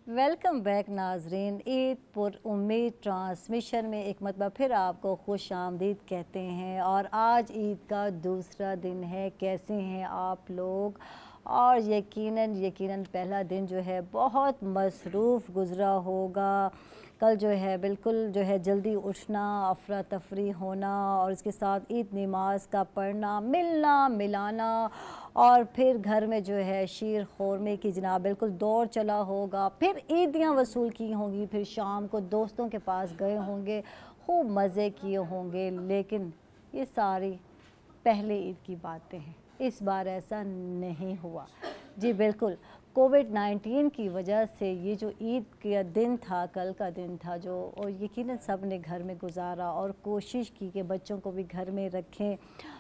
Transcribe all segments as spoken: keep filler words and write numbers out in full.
Welcome back नाजरीन। ईद पुर उम्मीद ट्रांसमिशन में एक मरतबा फिर आपको खुश आमदीद कहते हैं। और आज ईद का दूसरा दिन है। कैसे हैं आप लोग? और यकीनन यकीनन पहला दिन जो है बहुत मसरूफ़ गुज़रा होगा। कल जो है बिल्कुल जो है जल्दी उठना, अफरा तफरी होना और इसके साथ ईद नमाज का पढ़ना, मिलना मिलाना और फिर घर में जो है शीर खोरमे की जनाब बिल्कुल दौर चला होगा। फिर ईदियाँ वसूल की होंगी, फिर शाम को दोस्तों के पास गए होंगे, खूब मज़े किए होंगे। लेकिन ये सारी पहले ईद की बातें हैं। इस बार ऐसा नहीं हुआ। जी बिल्कुल, कोविड नाइन्टीन की वजह से ये जो ईद का दिन था, कल का दिन था जो, और यकीनन सब ने घर में गुजारा और कोशिश की कि बच्चों को भी घर में रखें।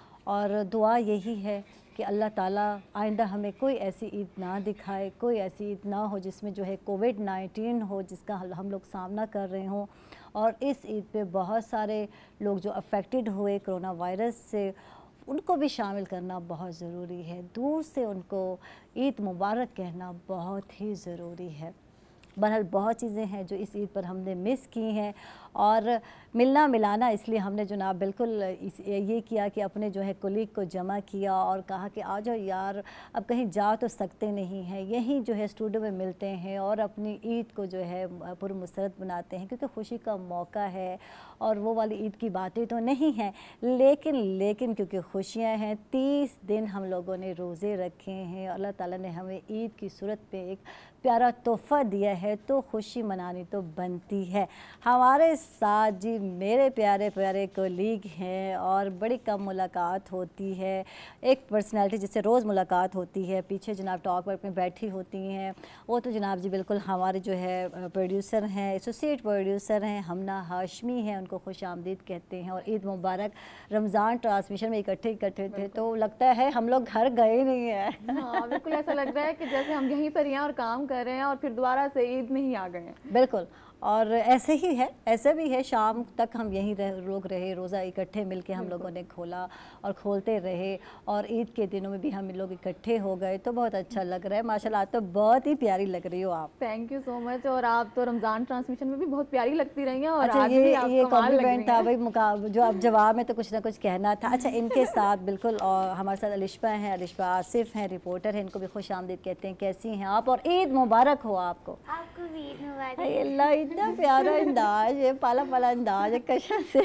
और दुआ यही है कि अल्लाह ताला आइंदा हमें कोई ऐसी ईद ना दिखाए, कोई ऐसी ईद ना हो जिसमें जो है कोविड नाइन्टीन हो, जिसका हम लोग सामना कर रहे हों। और इस ईद पे बहुत सारे लोग जो अफेक्टेड हुए कोरोना वायरस से, उनको भी शामिल करना बहुत ज़रूरी है। दूर से उनको ईद मुबारक कहना बहुत ही ज़रूरी है। बहरहाल बहुत चीज़ें हैं जो इस ईद पर हमने मिस की हैं और मिलना मिलाना, इसलिए हमने जनाब बिल्कुल इस ये किया कि अपने जो है कुलीग को जमा किया और कहा कि आ जाओ यार, अब कहीं जा तो सकते नहीं हैं, यहीं जो है स्टूडियो में मिलते हैं और अपनी ईद को जो है पुरमसरत बनाते हैं, क्योंकि खुशी का मौका है। और वो वाली ईद की बातें तो नहीं हैं, लेकिन लेकिन क्योंकि खुशियाँ हैं, तीस दिन हम लोगों ने रोज़े रखे हैं। अल्लाह ताला ने हमें ईद की सूरत पे एक प्यारा तोहफ़ा दिया है, तो खुशी मनानी तो बनती है। हमारे साथ जी मेरे प्यारे प्यारे कोलीग हैं और बड़ी कम मुलाकात होती है। एक पर्सनालिटी जिससे रोज़ मुलाकात होती है, पीछे जनाब टॉक वर्क में बैठी होती हैं, वो तो जनाब जी बिल्कुल हमारे जो है प्रोड्यूसर हैं, एसोसिएट प्रोड्यूसर हैं, हमना हाशमी हैं, उनको खुश आमदीद कहते हैं। और ईद मुबारक। रमज़ान ट्रांसमिशन में इकट्ठे इकट्ठे थे तो लगता है हम लोग घर गए नहीं हैं। हाँ बिल्कुल, ऐसा लग रहा है कि जैसे हम यहीं पर ही हैं और काम कर रहे हैं और फिर दोबारा से ईद में ही आ गए हैं। बिल्कुल, और ऐसे ही है, ऐसे भी है। शाम तक हम यहीं रह, लोग रहे, रोज़ा इकट्ठे मिलके हम लोगों ने खोला और खोलते रहे। और ईद के दिनों में भी हम लोग इकट्ठे हो गए, तो बहुत अच्छा लग रहा है। माशाल्लाह, आज तो बहुत ही प्यारी लग रही हो आप। Thank you so much. और आप तो रमज़ान ट्रांसमिशन में भी बहुत प्यारी लगती रही हैं। और अच्छा, आज ये भी आप ये कमाल लग कॉम्प्लीमेंट रही था हैं। भाई, मुका जो अब जवाब में तो कुछ ना कुछ कहना था। अच्छा, इनके साथ बिल्कुल, और हमारे साथ अलिशबा हैं, अलिशबा आसिफ हैं, रिपोर्टर हैं, इनको भी खुश आमदीद कहते हैं। कैसी हैं आप? और ईद मुबारक हो आपको। आपको भी ईद मुबारक। अल्लाह, इतना प्यारा अंदाज है, पाला पाला अंदाज है, कसम से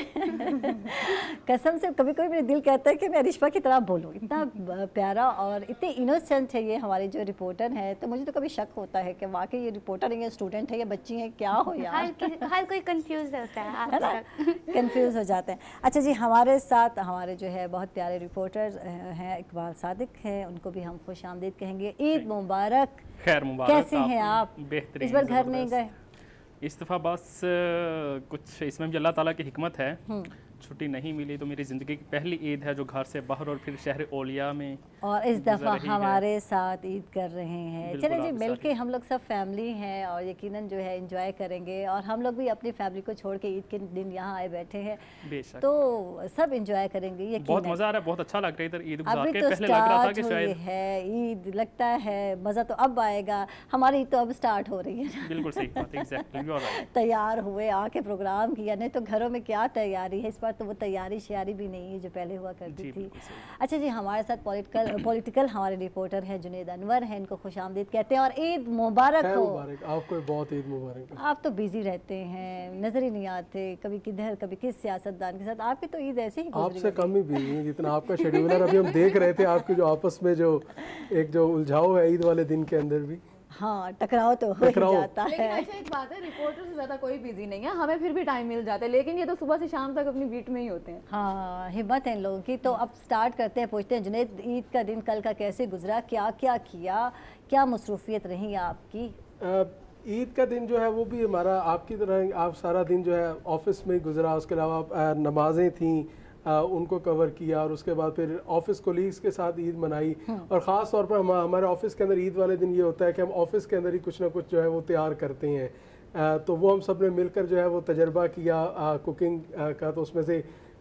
कसम से कभी कभी मेरा दिल कहता है कि मैं अलिशबा की तरह बोलूँ। इतना प्यारा और इतने इनोसेंट है ये हमारे जो रिपोर्टर हैं। तो मुझे तो कभी शक होता है कि वाकई ये रिपोर्टर है या स्टूडेंट है या बच्ची है, क्या हो यार। हर, हर कोई कंफ्यूज होता है, है ना, कंफ्यूज हो जाते हैं। अच्छा जी, हमारे साथ हमारे जो है बहुत प्यारे रिपोर्टर हैं, इकबाल सादिक हैं, उनको भी हम खुश आमदीद कहेंगे। ईद मुबारक। खैर मुबारक। कैसे हैं आप? बेहतरीन। इस बार घर नहीं गए? इस दफ़ा बस कुछ इसमें भी अल्लाह ताला की हिकमत है, छुट्टी नहीं मिली तो मेरी ज़िंदगी की पहली ईद है जो घर से बाहर और फिर शहर ओलिया में। और इस दफ़ा हमारे साथ ईद कर रहे हैं। चले जी, मिलके हम लोग सब फैमिली हैं और यकीनन जो है एंजॉय करेंगे। और हम लोग भी अपनी फैमिली को छोड़ के ईद के दिन यहाँ आए बैठे हैं, तो सब एंजॉय करेंगे। यकीनन बहुत मज़ा आ रहा है, बहुत अच्छा लग रहा है इधर ईद गुज़ार के। तो पहले लग रहा था कि शायद है ईद, लगता है मज़ा तो अब आएगा। हमारी ईद तो अब स्टार्ट हो रही है। बिल्कुल सही बात, एग्जैक्टली। तैयार हुए, आके प्रोग्राम किया, नहीं तो घरों में क्या तैयारी है। इस बार तो वो तैयारी श्यारी भी नहीं है जो पहले हुआ करती थी। अच्छा जी, हमारे साथ पॉलिटिकल पॉलिटिकल हमारे रिपोर्टर हैं जुनेद अनवर हैं, इनको खुश आमदीद कहते हैं। और ईद मुबारक हो आपको, बहुत ईद मुबारक। आप तो बिजी रहते हैं, नजर ही नहीं आते, कभी किधर कभी किस सियासतदान के साथ। आपकी तो ईद ऐसे ही आपसे कम ही बिजी है जितना आपका शेड्यूल है। अभी हम देख रहे थे आपके जो आपस में जो एक जो उलझाव है ईद वाले दिन के अंदर भी। हाँ, टकराव तो हो ही जाता है। लेकिन अच्छा एक बात है, रिपोर्टर से ज़्यादा कोई बिजी नहीं है, हमें फिर भी टाइम मिल जाता है। लेकिन ये तो सुबह से शाम तक अपनी बीट में ही होते हैं। हाँ, हिम्मत है इन लोगों की। तो अब स्टार्ट करते हैं, पूछते हैं जुनेद, ईद का दिन कल का कैसे गुजरा, क्या क्या किया, क्या मसरूफियत रही आपकी? ईद का दिन जो है वो भी हमारा आपकी तरह, आप सारा दिन जो है ऑफिस में गुजरा। उसके अलावा नमाजें थीं, आ, उनको कवर किया और उसके बाद फिर ऑफिस कोलीग्स के साथ ईद मनाई। और ख़ास तौर पर हम हमारे ऑफिस के अंदर ईद वाले दिन ये होता है कि हम ऑफिस के अंदर ही कुछ ना कुछ जो है वो तैयार करते हैं। आ, तो वो हम सब ने मिलकर जो है वो तजर्बा किया आ, कुकिंग आ, का। तो उसमें से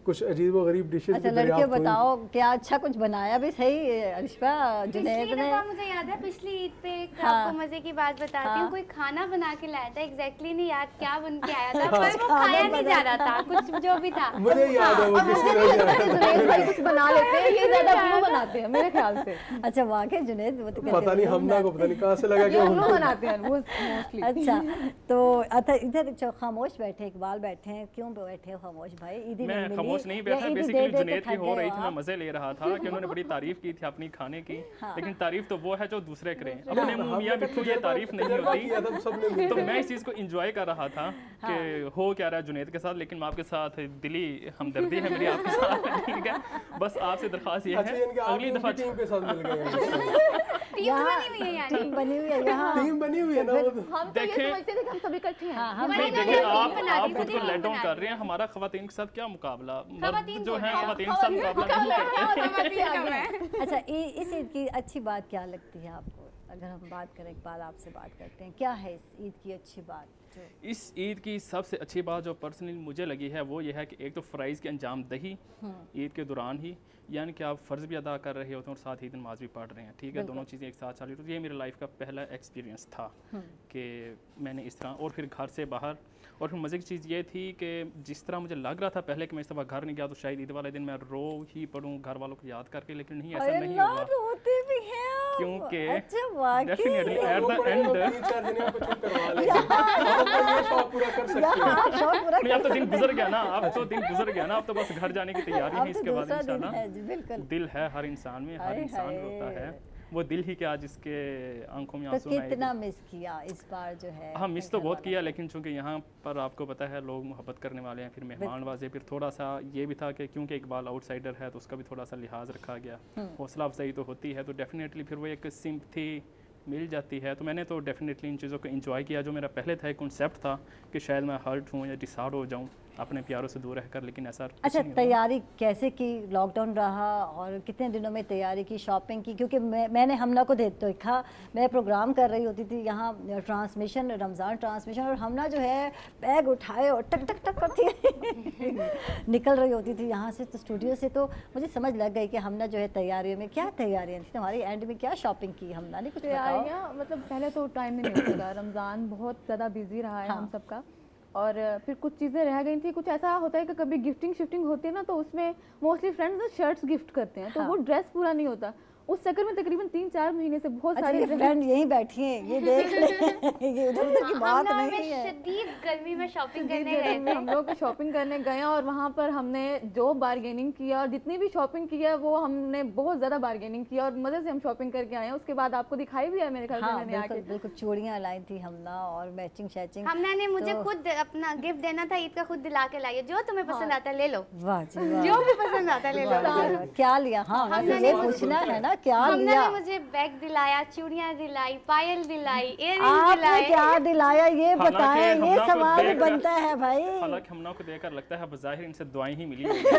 कुछ अजीब व गरीब डिशेज अच्छा लड़के बताओ क्या अच्छा कुछ बनाया भी सही अलिशा जुनैद पिछली ने? दफा मुझे याद है पिछली ईद पे एक हाँ। आपको मजे की बात बताती हूँ। हाँ। कोई खाना बना के लाया था, एग्जैक्टली नहीं याद क्या बन के आया था, अच्छा, पर वो खाना खाया नहीं बना- जा रहा था, कुछ जो भी था। मुझे याद है वो किसी तरह से जुनैद भाई कुछ बना लेते हैं, ये ज्यादा ब्लू बनाते हैं मेरे ख्याल से। अच्छा वाकई जुनैद वो तो कहते पता नहीं हैं हमना को पता नहीं कहाँ से लगा ये कि ब्लू हम बनाते हैं वो मोस्टली। अच्छा तो अच्छा इधर जो खामोश बैठे इकबाल बैठे हैं, क्यों बैठे हो खामोश भाई? ईदी मैं नहीं मिली खामोश नहीं या बैठा, ईदी बेसिकली दे दे के जुनैद की थक हो गए रही हो थी, मैं आप? मजे ले रहा था कि उन्होंने बड़ी तारीफ की थी अपनी खाने की, हाँ। लेकिन तारीफ तो वो है जो दूसरे करें, अपने मुंह हमने मियां तो मिट्ठू ये तजुर्बा- तारीफ नहीं तजुर्बा होती। किया था सबने मिलकर। तो मैं इस चीज़ को एंजॉय कर रहा था कि हो क्या रहा है जुनैद के साथ, लेकिन मैं आपके साथ दिली हमदर्दी है मेरी आपके साथ, ठीक है। बस आपसे दरख्वास्त ये अच्छा है यानी कि आप अगली दफा टीम के साथ मिल गए हैं। टीम बनी हुई है यानी। टीम बनी हुई है यहाँ। टीम बनी हुई है ना वो तो। हम तो ये देखें- समझते थे कि हम सब इकट्ठे हैं। हाँ, हम बनी नहीं हुई देखिए, है, आप टीम बना आप दी, खुद टीम को लेट डाउन बना कर दी। रहे हैं, हमारा खवातीन के साथ क्या मुकाबला, खवातीन मर्द जो कौन है है? खवातीन के साथ मुकाबला नहीं करते। अच्छा इ- इस ईद की अच्छी बात क्या लगती है आपको? अगर हम बात करें इकबाल आपसे बात करते हैं, क्या है इस ईद की अच्छी बात जो इस ईद की सबसे अच्छी बात जो पर्सनली मुझे लगी है वो ये है कि एक तो फ़राइज़ की अंजाम दही ईद के दौरान ही, यानी कि आप फ़र्ज़ भी अदा कर रहे होते हैं और साथ ही नमाज भी पढ़ रहे हैं, ठीक है, दोनों चीज़ें एक साथ चल रही। तो ये मेरी लाइफ का पहला एक्सपीरियंस था कि मैंने इस तरह, और फिर घर से बाहर, और फिर मज़े की चीज़ ये थी कि जिस तरह मुझे लग रहा था पहले कि मैं इस दफ़ा घर नहीं गया तो शायद ईद वाले दिन मैं रो ही पड़ूँ घर वालों को याद करके, लेकिन नहीं, ऐसा नहीं अल्लाह हुआ। रोते भी हैं आप। क्योंकि अच्छा वाकई डेफिनेटली एट द एंड तीन चार दिन यहाँ पे चुप करवा लेंगे। अब अपना ये शौक पूरा कर सकते हैं। यहाँ शौक पूरा नहीं, अब कर तो दिन सकते गुजर गया ना, अब तो दिन गुजर गया ना, अब तो बस घर जाने की तैयारी अब है तो इसके बाद दूसरा दिन इंशाल्लाह। है जी, बिल्कुल। दिल है हर इंसान में, हर हाय इंसान हाय। रोता है, वो दिल ही क्या जिसके आंखों में तो आंसू ना आए। कितना मिस किया इस बार जो है? हाँ मिस अपने तो घर बहुत वालों किया, लेकिन चूंकि यहाँ पर आपको पता है लोग मोहब्बत करने वाले हैं, फिर मेहमान वाजे, फिर थोड़ा सा ये भी था कि क्योंकि इकबाल आउटसाइडर है तो उसका भी थोड़ा सा लिहाज रखा गया, हौसला अफजाई तो होती है, तो डेफिनेटली फिर वो एक सिंपथी मिल जाती है। तो मैंने तो डेफिनेटली इन चीज़ों को एंजॉय किया। जो मेरा पहले था एक कॉन्सेप्ट था कि शायद मैं हर्ट हूँ या डिसहार्ड हो जाऊँ अपने प्यारों से दूर रहकर, लेकिन ऐसा कुछ अच्छा नहीं हुआ। तैयारी कैसे की? लॉकडाउन रहा और कितने दिनों में तैयारी की, शॉपिंग की? क्योंकि मैं मैंने हमना को देखा, मैं प्रोग्राम कर रही होती थी यहाँ ट्रांसमिशन, रमज़ान ट्रांसमिशन, और हमना जो है बैग उठाए और टक टक टक करती निकल रही होती थी यहाँ से तो स्टूडियो से। तो मुझे समझ लग गई कि हमना जो है तैयारियों में, क्या तैयारियाँ थी तुम्हारी? एंड में क्या शॉपिंग की हमना ने, कुछ बताओ। तैयारियाँ मतलब पहले तो टाइम ही नहीं होता, रमज़ान बहुत ज़्यादा बिजी रहा है हाँ। हम सबका, और फिर कुछ चीज़ें रह गई थी। कुछ ऐसा होता है कि कभी गिफ्टिंग शिफ्टिंग होती है ना, तो उसमें मोस्टली फ्रेंड्स शर्ट्स गिफ्ट करते हैं, तो हाँ। वो ड्रेस पूरा नहीं होता। उस चक्कर में तकरीबन तीन चार महीने से बहुत अच्छा सारी ये ड्रेस- फ्रेंड यहीं बैठी हैं, ये देख ले ये उधर उधर की बात हमना में नहीं है। शदीद गर्मी में शॉपिंग जी, करने जी, गए जी, थे। हम लोग शॉपिंग करने गए हैं और वहाँ पर हमने जो बार्गेनिंग किया और जितनी भी शॉपिंग की है वो हमने बहुत ज़्यादा बार्गेनिंग किया और मज़े से हम शॉपिंग करके आए हैं। उसके बाद आपको दिखाई भी है मेरे ख्याल से हाँ मैंने बिल्कुल आके। बिल्कुल, चूड़ियाँ लाई थी हमना और मैचिंग शैचिंग। हमना ने मुझे तो- खुद अपना गिफ्ट देना था ईद का, खुद दिला के लाई है, जो तुम्हें पसंद आता है ले लो, वाह जी वाह। जो भी पसंद आता है ले लो। वाह जी वाह। क्या लिया? हाँ हमने वैसे ये ने- पूछना है ना, क्या हमने लिया? ने मुझे बैग दिलाया, चूड़ियाँ दिलाई, पायल दिलाई, इयररिंग्स आपने दिलाए। क्या दिलाया ये हालांकि बताएं, ये हमना को सवाल देखकर- बनता है भाई। हालांकि हमना को देखकर लगता है बज़ाहिर इनसे दुआएं ही मिली होंगी।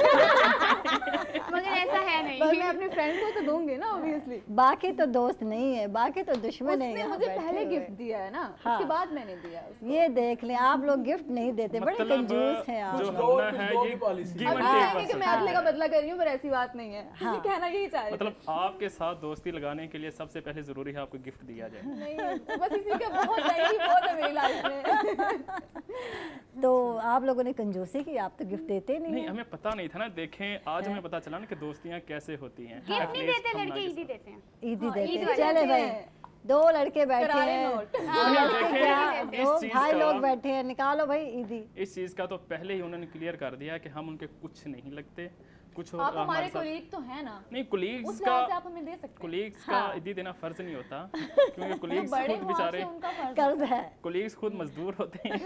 मगर ऐसा है पर नहीं। मैं अपने फ्रेंड को तो दूंगी ना ऑब्वियसली। बाकी तो दोस्त नहीं है, बाकी तो दुश्मन है उसने यहाँ मुझे बैठे पहले हुए। गिफ्ट दिया है ना, हाँ। उसके बाद मैंने दिया उसको। ये देख लें, आप लोग गिफ्ट नहीं देते, बड़े मतलब कंजूस हैं आप जो लोग। दो- हमना है दो ये की policy। give and अब take ये नहीं कि मैं person। अगले का बदला कर रही हूँ, पर ऐसी बात नहीं है। हाँ। कहना यही चाह रही थी। मतलब आपके साथ दोस्ती लगाने के लिए सबसे पहले ज़रूरी है आपको गिफ्ट दिया जाए। नहीं, बस इसी का बहुत है, यही बहुत है मेरी लाइफ में। तो आप लोगों ने कंजूसी की, आप तो गिफ्ट देते नहीं नहीं हैं। हमें पता नहीं था ना, देखें आज हमें पता चला ना कि दोस्तियाँ कैसे होती हैं। गिफ्ट At नहीं least देते हमना लड़के, के ईदी साथ। देते हैं। ईदी हाँ, देते ईद हैं। वाले चले देते भाई, हैं। दो लड़के बैठे करारे हैं, नोट। दो नहीं, लड़के देखें, क्या, इस दो चीज़ भाई का- लोग बैठे हैं, निकालो भाई ईदी। इस चीज़ का तो पहले ही उन्होंने क्लियर कर दिया कि हम उनके कुछ नहीं लगते, कुछ और आप हमारे हमारे साथ कोलीग तो हैं ना, नहीं, कुलीग्स उस का लिहाज से आप हमें दे सकते हैं। कुलीग्स हाँ। का ईदी देना फर्ज नहीं होता, क्योंकि कुलीग्स बड़े खुद हो बेचारे आपसे, उनका फर्ज कर्ज है। कुलीग्स खुद मजदूर होते हैं।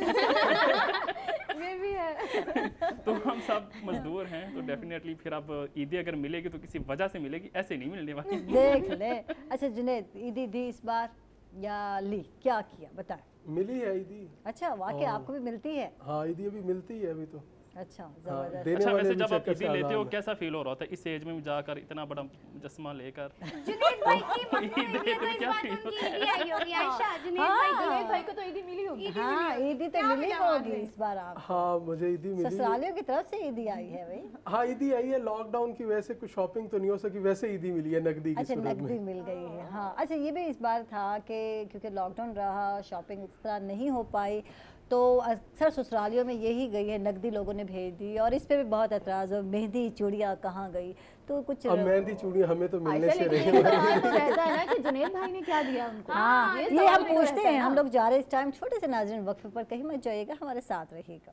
है। ये भी है। तो हम सब मजदूर हैं, तो डेफिनेटली फिर अब ईदी अगर मिलेगी तो किसी वजह से मिलेगी, ऐसे नहीं मिलने वाली। देख ले। अच्छा जुनैद, ईदी दी इस बार या ली, क्या किया बताएं? मिली है ईदी। अच्छा वाकई आपको भी मिलती है? हाँ ईदी अभी मिलती है अभी तो। अच्छा हाँ, जबरदस्त। देने अच्छा वाले वैसे भी जब आप चक्कर ईदी से लेते हो आज़ाद हैं। कैसा फील हो रहा होता है इस एज में जाकर इतना बड़ा मुजस्समा लेकर? जुनैद भाई की ईद ये तो में इस क्या बात feel उनकी होता है? ईदी आई होगी आयशा। जुनैद हाँ। भाई जुनैद भाई को तो ईदी मिली होगी। हाँ ईदी तो मिली होगी इस बार आप। हाँ मुझे ईदी मिली। ससुरालियों की तरफ से ईदी आई है भाई। हाँ ईदी आई है, लॉकडाउन की वजह से कुछ शॉपिंग तो नहीं हो सकी, वैसे ईदी मिली है नकदी की अच्छा सूरत नकदी में। मिल गई है। हाँ अच्छा ये भी इस बार था कि क्योंकि लॉकडाउन रहा, शॉपिंग इस तरह नहीं हो पाई, तो अक्सर ससुरालियों में यही गई है, नकदी लोगों ने भेज दी। और इस पे भी बहुत एतराज़ हो, मेहंदी चूड़ियाँ कहाँ गई, तो कुछ अब मेहंदी चूड़ियाँ हमें तो मिलने से रही। रहता है ना कि जुनैद भाई ने क्या दिया उनको। हाँ ये ये हम सवाल भी पूछते रहता है हैं। हम ना। लोग जा रहे इस टाइम छोटे से नाज़रीन वक्फे पर, कहीं मत जाइएगा, हमारे साथ रहिएगा।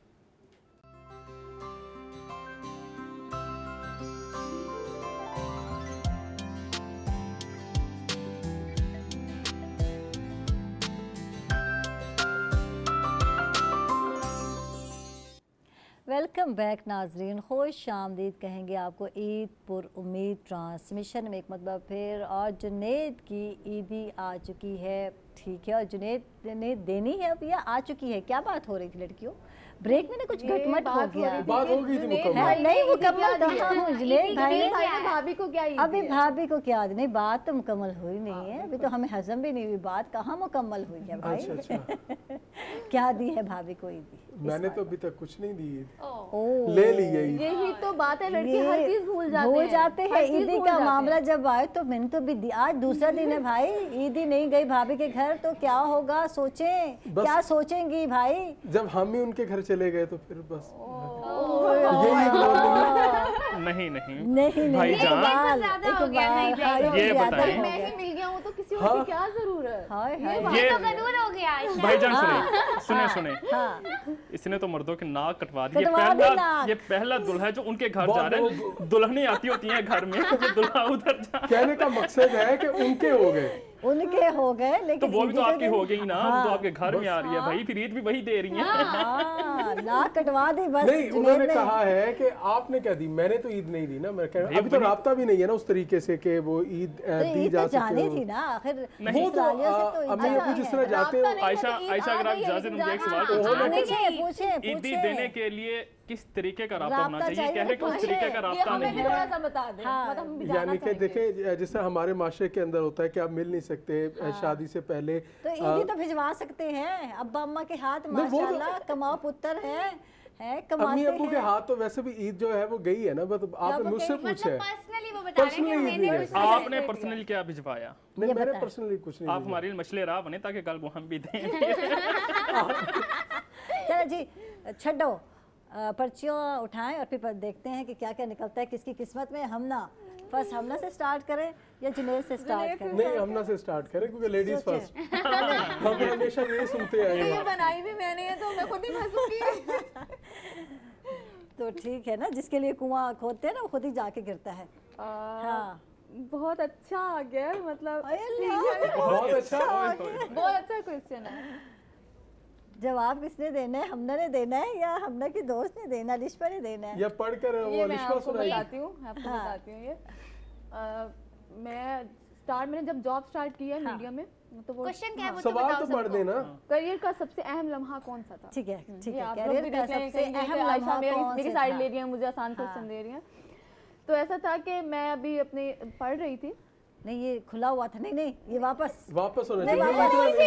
वेलकम बैक नाजरीन, खुश आमदीद कहेंगे आपको ईद पुर उम्मीद ट्रांसमिशन में एक मरतबा फिर। और जुनैद की ईदी आ चुकी है, ठीक है, और जुनैद ने देनी है अब या आ चुकी है? क्या बात हो रही थी लड़कियों? ब्रेक में ना कुछ ये गटमट हो बात हो गया। रही थी बात कि हो गई थी जुनैद मुकम्मल। भाई ने नहीं ईदी मुकम्मल क्या कहाँ दिया? हूँ, जुनैद भाई जुनैद ने भाई ने भाभी को क्या ईदी अभी दी? भाभी को क्या नहीं, बात तो मुकम्मल हुई नहीं है, अभी तो हमें हजम भी नहीं हुई, बात कहाँ मुकम्मल हुई है भाई। अच्छा अच्छा क्या दी है भाभी को ईदी? मैंने तो अभी तक कुछ नहीं दी, ओह, ले ली है ईद। यही तो बात है, लड़के ये हर चीज भूल जाते भूल हैं। जाते हर हैं। चीज़ ईदी भूल का जाते मामला हैं। जब आए तो मैंने तो भी दी- आज दूसरा दिन है भाई, ईदी नहीं गई भाभी के घर तो क्या होगा, सोचें बस- क्या सोचेंगी भाई। जब हम ही उनके घर चले गए तो फिर बस नहीं नहीं नहीं नहीं भाईजान, इकबाल, ज्यादा हो गया, इकबाल, नहीं हाँ, जाएगा। ये ज्यादा बताएं। हो मैं गया। ही मिल गया हूँ तो किसी और हाँ। की क्या जरूरत। हाय हाय ये तो गदूर हो गया आयशा। भाईजान सुने सुने सुने हाँ इसने तो मर्दों के नाक कटवा दिए। कटवा दी पहला नाक। ये पहला दुल्हा है जो उनके घर बहुत जा रहे हैं, दुल्हनें आती होती हैं घर में, ये दुल्हा उधर जा। कहने का मकसद है कि उनके हो गए। उनके हो गए, तो लेकिन वो भी ईदी तो के आपकी दिन- हो गई ना, वो हाँ, तो आपके घर में आ रही है भाई, फिर ईद भी वही दे रही है। हाँ, नाक कटवा दी बस। नहीं जुनैद उन्होंने ने। कहा है कि आपने क्या दी, मैंने तो ईद नहीं दी ना। मैं कह रहा भाई, अभी तो बड़ी- राब्ता भी नहीं है ना उस तरीके से कि वो ईद अ, तो दी ईद जा तो जानी सके। थी ना आखिर नहीं। वो तो ससुरालियों से तो अ, ईद अम्मी जानी अबू जिस है। तरह जाते राब्ता हो। नहीं आयशा है तो ईद आयशा आ अगर आप गई है, इजाजत लेकिन मुझे एक जाना- सवाल हाँ, पूछना है। पूछे पूछे ईदी पूछे देने के लिए किस तरीके का राब्ता होना राब्ता चाहिए? चाहिए कह रहे कि उस पूछे। तरीके का ये राब्ता हमें नहीं भी है। थोड़ा सा बता दें, हाँ। मतलब हम भी जानना यानी कि चाहेंगे। देखे जिस तरह हमारे माशरे के अंदर होता है कि आप मिल नहीं सकते शादी से पहले। तो ईदी तो भिजवा सकते हैं, अब्बा अम्मा के हाथ नहीं, वो तो- माशाल्लाह कमाओ पुत्र है है अम्मी कमाते अबू के हैं। हाथ तो वैसे भी ईद जो है वो गई है ना, मतलब आपने वो मुझसे गई? पूछा है। पर्सनली वो बता रहे हैं कि Personally मैंने भी है। उससे आपने celebrate पर्सनली क्या भिजवाया? नहीं ये मैंने बताएं। पर्सनली कुछ नहीं आप दिया। हमारे लिए मछली राह बने ताकि कल वो हम भी दें। चलो जी छड्डो, अ, पर्चियाँ उठाएं और फिर पर देखते हैं कि क्या क्या निकलता है किसकी किस्मत में। हमना फर्स्ट हमना से स्टार्ट करें या जुनैद से स्टार्ट करें? नहीं हमना से स्टार्ट करें क्योंकि लेडीज सोचें। फर्स्ट। हम हमेशा यही सुनते आए ये हैं। बनाई भी मैंने है तो मैं खुद ही हंसूंगी। तो ठीक है ना, जिसके लिए कुआं खोदते हैं ना वो खुद ही जाके गिरता है। आ, हाँ बहुत अच्छा आ गया, मतलब अरे अल्लाह, बहुत अच्छा। बहुत अच्छा क्वेश्चन है। जवाब किसने देना है? हमना ने देना है या हमना की दोस्त ने देना, लिशा ने देना है? या पढ़कर वो ये मैं लिशा आपको सुनाई। बताती हूँ, मैं आपको हाँ। बताती हूँ ये। आ, मैं स्टार्ट मैंने जब जॉब स्टार्ट किया हाँ। मीडिया में, तो वो क्वेश्चन क्या है वो तो सवाल बताओ तो पढ़ सबको। देना। करियर का सबसे अहम लम्हा कौन सा था? ठीक है ठीक ये है, आप लोग करियर भी का देख रहे हैं सबसे कहीं कि अहम आयशा लम्हा मेरी कौन मेरी से साइड था? ले रही है, मुझे आसान हाँ। क्वेश्चन दे रही हैं। तो ऐसा था कि मैं अभी अपनी पढ़ रही थी। नहीं ये खुला हुआ था, नहीं नहीं ये वापस वापस होना नहीं, चाहिए। वापस ये ये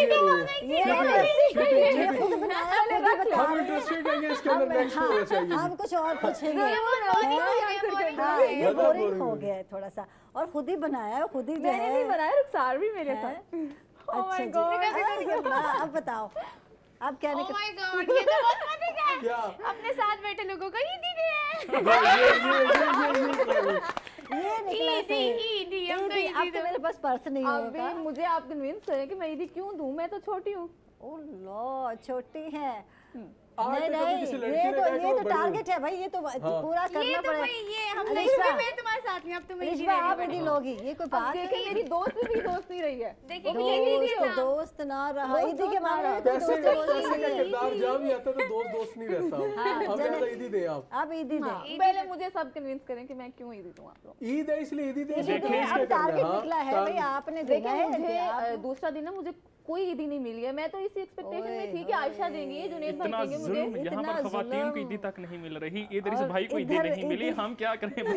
चीटिंग, ये खुद बनाया, खुद ही बता हम रहे हैं। इंटरेस्टेड हैं कि इसके अंदर नेक्स्ट होना चाहिए। हम कुछ और पूछेंगे। ये boring हो गया, boring हाँ, हो ये गया। ज्यादा बोरिंग boring हो हो गया है थोड़ा सा, और खुद ही बनाया है, खुद ही जो मैंने नहीं है। बनाया, रुखसार भी मेरे है? साथ। Oh अच्छा my जी, God. अरे अल्लाह, अब बताओ अब क्या Oh निकल my God, ये तो बहुत मजे का है। क्या? अपने साथ बैठे लोगों को ईदी दे। ये ये ये ये ये ये निकला ईदी सही। ईदी हम तो ईदी, अब ईदी तो दो। मेरे पास पर्स नहीं अभी होगा। मुझे आप कन्विंस करें कि मैं ईदी क्यों दूं, मैं तो छोटी हूँ। ओ लो, छोटी है। आज नहीं तक कभी नहीं, किसी लड़की ये ने तो कहा कि ये वो तो बड़ी हो। टारगेट है भाई, ये तो पूरा ये करना तो भाई पड़ेगा। ये हम अरे नहीं इस बार- मैं तुम्हारे साथ नहीं, अब तुम्हें ईदी इस बार देनी आप पड़ेगी। ईदी लोगी, ये कोई अब बात देखिए है? मेरी दोस्त भी दोस्त नहीं रही है। देखिए वो भी यही दीदी दोस्त है। दोस्त ना रहा, दोस्त ईदी के दोस्त ना मामले में रहा। तो पैसे दोस्त दोस्त पैसे का नहीं। किरदार जहाँ भी आता है तो दोस्त दोस्त नहीं रहता हूँ। हाँ, हम जने- ज्यादा ईदी दें आप। अब ईदी हाँ, दे। पहले मुझे सब कन्विंस करें कि मैं क्यों ईदी दूं आप लोग। ईद है इसलिए ईदी दें। देखिए, देखिए, अब टारगेट निकला है भाई, आपने देना लेकिन है मुझे आप- अ, दूसरा दिन ना मुझे कोई ईदी नहीं मिली है। मैं तो इसी एक्सपेक्टेशन में थी कि आयशा देंगी, जुनैद भाई इतना देंगे, मुझे। जुल्म यहाँ इतना पर खवातीन को ईदी जुल्म। तक नहीं मिल रही, इधर इस और भाई को ईदी इधर नहीं मिली, ईदी- हम क्या करें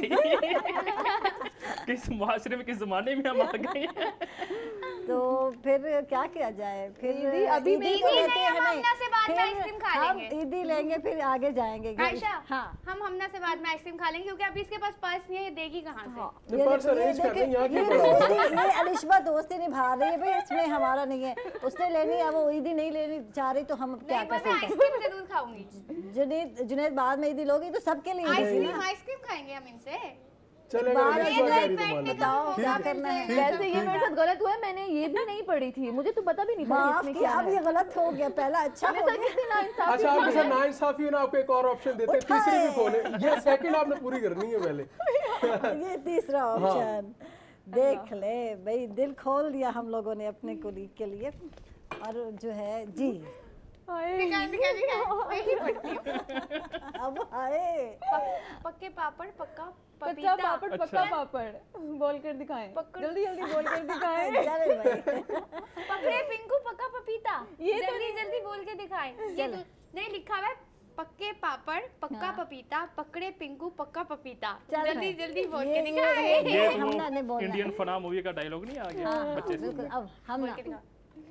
भाई? किस मुआशरे में, किस जमाने में हम आ गए हैं? तो फिर क्या किया जाए? फिर ईदी अभी ईदी मेरे को को लेते नहीं, हैं हम नहीं, हमना से बाद में फिर आइसक्रीम खा हम लेंगे। ईदी लेंगे फिर आगे जाएंगे। आयशा, हाँ हम हमना से बाद में आइसक्रीम खा लेंगे क्योंकि अभी इसके पास पर्स नहीं है, ये देगी कहाँ से? नहीं, पर्स ये अरेंज कर देखे- दें, यहाँ ये क्यों पड़ा हुआ है? दोस्ती, ये अलिशबा दोस्ती निभा रही है भाई, इसमें हमारा नहीं है। उसने लेनी है, वो ईदी नहीं लेनी चाह रही, तो हम अब क्या नहीं, कर पर मैं सकते हैं? आइसक्रीम जरूर खाऊंगी। जुनैद जुनैद बाद में ईदी लोगी तो सबके लिए ईदी है आइसक्रीम ना। आइसक्रीम खाएंगे हम इनसे। चलेगा, बाद नेक्स्ट में बार एक कह रही तो मान लो। बताओ क्या करना है? वैसे ये मेरे साथ गलत हुआ है, मैंने ये भी नहीं पढ़ी थी, मुझे तो पता भी नहीं था कि माफ इसमें किया, क्या अब है। ये गलत हो गया, पहला अच्छा मेरे हो साथ गया। कितनी नाइंसाफी अच्छा, आपके हुई साथ है। नाइंसाफी है ना, आपको एक और ऑप्शन देते हैं, उठाए। तीसरी भी खोले। ये सेकंड आपने पूरी करनी है पहले। ये तीसरा ऑप्शन देख ले भाई, दिल खोल दिया हम लोगों ने अपने कुलीग के लिए। और जो है जी हाय। दिखा दिखा दिखा मैं ही पढ़ती हूँ। अब आए पक- पक्के पापड़, पक्का कच्चा पपीता। पापड़, अच्छा। पक्का पापड़, बोल कर दिखाएं, पकड़- जल्दी जल्दी बोल कर दिखाएं। चले भाई। पकड़े पिंकू, पक्का पपीता। ये तो जल्दी जल्दी बोल के दिखाएं। ये तो नहीं लिखा हुआ है, पक्के पापड़, पक्का हाँ। पपीता, पकड़े पिंकू, पक्का पपीता। चल जल्दी भाई। जल्दी बोल ये- के ये- दिखाएं। ये- ये हमना ने वो बोलना इंडियन है। फना मूवी का डायलॉग नहीं आ गया हाँ, बच्चे से? बिल्कुल। अब हम बोल ना के दिखा।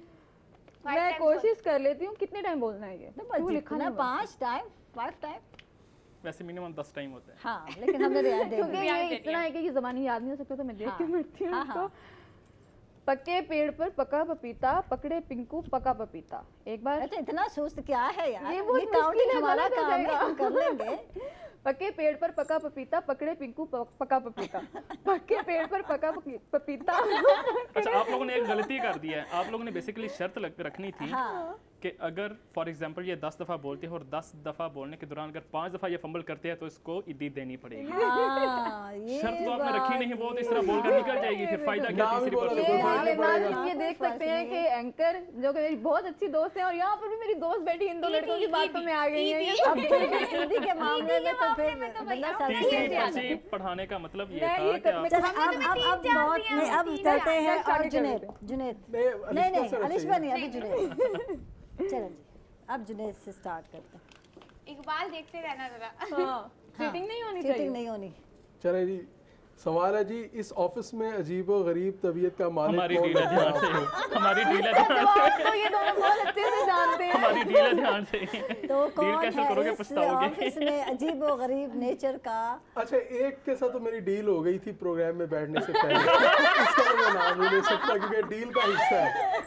मैं Five times कोशिश कर लेती हूँ, कितने टाइम बोलना है ये? तो क्यों बस लिखा जितना नहीं हुआ? पांच टाइम फाइव टाइम वैसे मिनिमम दस टाइम होता है। हाँ, लेकिन हमने रियायत दे क्योंकि दी। याद ये कर इतना लिया। है कि ये ज़बानी याद नहीं हो सकता, तो मैं देख के हाँ, मरती हूँ हाँ, इसको। हाँ। पक्के पेड़ पर पका पपीता, पकड़े पिंकू पका पपीता। एक बार अच्छा, इतना सुस्त क्या है यार? ये बहुत मुश्किल काउंटिंग है, हमारा गलत हो काम है, जाएगा। हम कर लेंगे। पक्के पेड़ पर पका पपीता, पकड़े पिंकू प- पका पपीता। पक्के पेड़ पर पका पपी- पपीता। अच्छा, आप लोगों ने एक गलती कर दी है। आप लोगों ने बेसिकली शर्त लग रखनी थी हाँ, कि अगर फॉर एग्जांपल ये दस दफ़ा बोलते हैं और दस दफ़ा बोलने के दौरान अगर पांच दफ़ा ये फंबल करते हैं तो इसको ईदी देनी पड़ेगी। हाँ, ये शर्त तो आपने बात रखी नहीं, वो तो इस तरह है। बोलकर निकल जाएगी, फिर फायदा क्या नाम ही तीसरी बोला पर्सन तो ये कोई फर्क आप नहीं पड़ेगा। आप ये देख फर्क सकते हैं नहीं कि एंकर जो कि मेरी बहुत अच्छी दोस्त है, और यहाँ पर भी मेरी दोस्त बैठी इन दो लड़कों की बातों में आ गई है। ये अब फिर हिंदी के मामले में तो फिर में तो बंदा भैया सब तीसरी चीज़ जान- पर्ची पढ़ाने का मतलब ये नहीं, था ये कि तब आप मैं- चल हमने अब तुम्हें अब तीन अब चार बहुत दिए, नहीं, अब तीन चलते चार। हैं चार और कर जुनैद देते जुनैद नहीं, नहीं अलिशबा नहीं सर अलिशबा चाहिए। नहीं, अभी जुनैद। चलो जी, अब जुनैद से स्टार्ट करते हैं। इकबाल देखते रहना जरा। हाँ, चीटिंग नहीं होनी चीटिंग चाहिए। नहीं होनी। चले जी, सवाल है जी, इस ऑफिस में अजीब व गरीब तबीयत का मालिक हमारी कौन डीला है? ध्यान से, हमारी डीला तो ध्यान से, आप तो ये दोनों बहुत अच्छे से जानते हैं। हमारी डीला ध्यान से। तो डील कौन कैंसिल है करोगे इस पछताओगे। ऑफिस में अजीब व गरीब नेचर का? अच्छा, एक के साथ तो मेरी डील हो गई थी प्रोग्राम में बैठने से पहले। इसका तो मैं नाम नहीं ले सकता क्योंकि डील का हिस्सा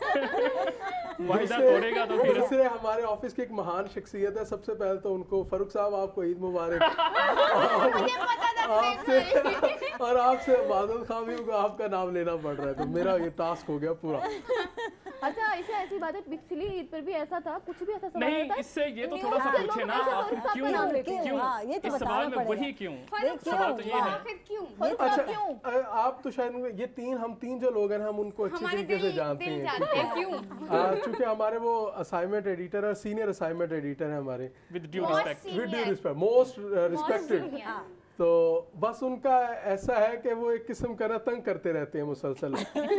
है। वाहिदा दूसरे- तोड़ेगा तो फिर दूसरे हमारे ऑफिस की एक महान शख्सियत है। सबसे पहले तो उनको, फारूक साहब, आपको ईद मुबारक। मुझे पता था आपसे और आपसे बादल खान भी को आपका नाम लेना पड़ रहा है, तो मेरा ये टास्क हो गया पूरा। अच्छा, ऐसा ऐसी बात है, पिछली ईद पर भी ऐसा था, कुछ भी ऐसा सवाल नहीं, होता है? इससे ये तो न्यूज़ थोड़ा सा के पूछे लोग ना हमेशा आप फारूक साहब का क्यों नाम लेते हैं। क्यों? हाँ, ये तो इस बताना सवाल में पड़ेगा। वही क्यों? फर्क सवाल तो ये क्यों? है। आखिर क्यों? फारूक अच्छा, साहब क्यों? अ, आप तो शायद ये तीन हम तीन जो लोग हैं, हम उनको अच्छी हमारे तरीके से दिल जानते दिल हैं। जानते हैं क्यों? आ, चूंकि हमारे वो असाइनमेंट एडिटर और सीनियर असाइनमेंट एडिटर हैं हमारे, with due Most respect. With due Senior. Respect, most respected. senior. तो बस उनका ऐसा है कि वो एक किस्म का ना तंग करते रहते हैं मुसलसल।